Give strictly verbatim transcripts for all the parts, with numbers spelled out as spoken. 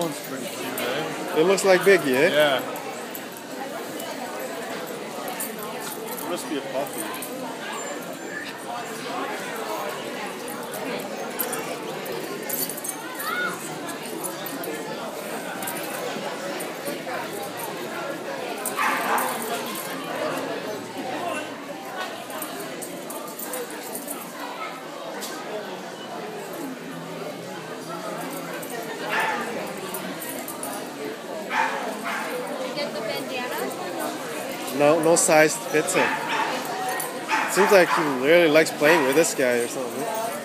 one's pretty cute, eh? It looks like Biggie, eh? Yeah. It must be a puppy. No, no size fits him. Seems like he really likes playing with this guy or something.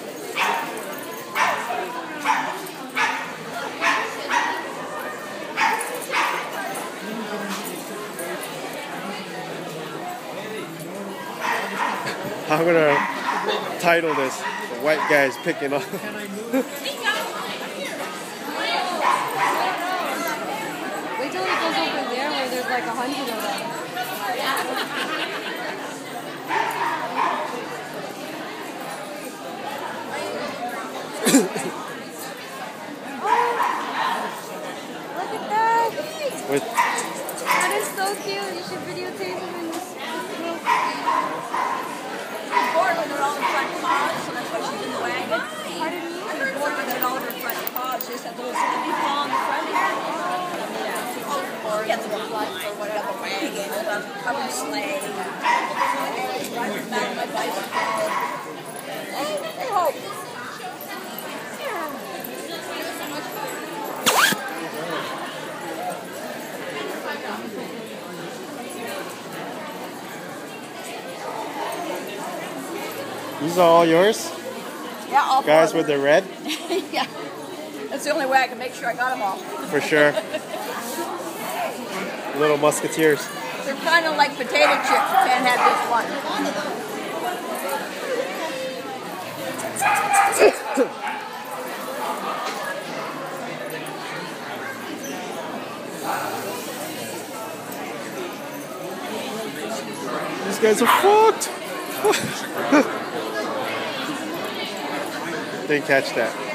I'm gonna title this "The White Guy's Picking Up." Wait till he goes over there where there's like a hundred of them. Look at that! With That is so cute. You should videotape him in this. She's bored with her own front paws, so that's why she's in the wagon. Pardon me? She's bored with her own front paws. She just has a little skinny paw on the front here. She gets one or whatever wagon, a covered sleigh. Riding back on my bicycle. Hey, hope. these are all yours? Yeah, all Guys four with the red? Yeah. That's the only way I can make sure I got them all. For sure. Little musketeers. They're kind of like potato chips. You can't have just one. These guys are fucked. Didn't catch that.